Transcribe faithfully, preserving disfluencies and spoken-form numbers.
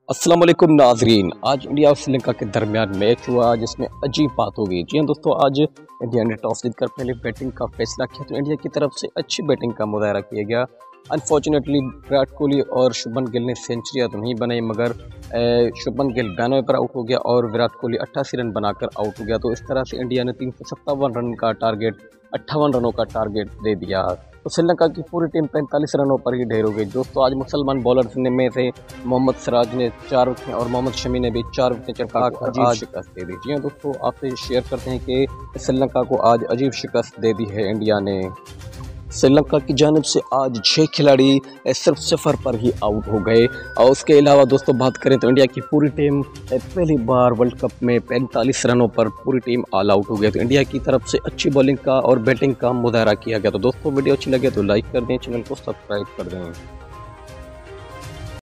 अस्सलाम वालेकुम नाजरीन। आज इंडिया और श्रीलंका के दरमियान मैच हुआ जिसमें अजीब बात हो गई। जी हाँ दोस्तों, आज इंडिया ने टॉस जीतकर पहले बैटिंग का फैसला किया तो इंडिया की तरफ से अच्छी बैटिंग का मुजाहरा किया गया। अनफॉर्चुनेटली विराट कोहली और शुभमन गिल ने सेंचुरियाँ तो नहीं बनाई, मगर शुभमन गिल बानवे पर आउट हो गया और विराट कोहली अट्ठासी रन बनाकर आउट हो गया। तो इस तरह से इंडिया ने तीन सौ सत्तावन रन का टारगेट अट्ठावन रनों का टारगेट दे दिया। तो श्रीलंका की पूरी टीम पैंतालीस रनों पर ही ढेर हो गई। दोस्तों आज मुसलमान बॉलर्स ने में से मोहम्मद सिराज ने चार विकेट और मोहम्मद शमी ने भी चार विकेट चटकाकर आज शिकस्त दे दी। जी हाँ दोस्तों, आपसे शेयर करते हैं कि श्रीलंका को आज अजीब शिकस्त दे दी है इंडिया ने। श्रीलंका की जानिब से आज छः खिलाड़ी सिर्फ सफ़र पर ही आउट हो गए। और उसके अलावा दोस्तों बात करें तो इंडिया की पूरी टीम पहली बार वर्ल्ड कप में पैंतालीस रनों पर पूरी टीम ऑल आउट हो गई। तो इंडिया की तरफ से अच्छी बॉलिंग का और बैटिंग का मुजाहरा किया गया। तो दोस्तों वीडियो अच्छी लगे तो लाइक कर दें, चैनल को सब्सक्राइब कर दें।